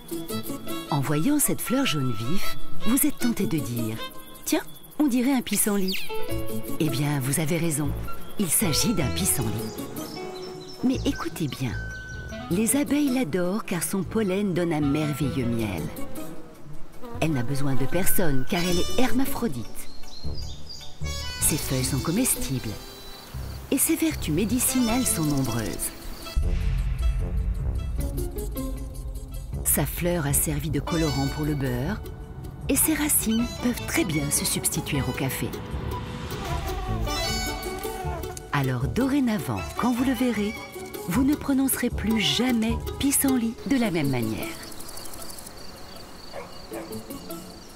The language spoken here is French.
En voyant cette fleur jaune vif, vous êtes tenté de dire « Tiens, on dirait un pissenlit ». Eh bien, vous avez raison, il s'agit d'un pissenlit. Mais écoutez bien, les abeilles l'adorent car son pollen donne un merveilleux miel. Elle n'a besoin de personne car elle est hermaphrodite. Ses feuilles sont comestibles et ses vertus médicinales sont nombreuses. Sa fleur a servi de colorant pour le beurre et ses racines peuvent très bien se substituer au café. Alors dorénavant, quand vous le verrez, vous ne prononcerez plus jamais pissenlit de la même manière.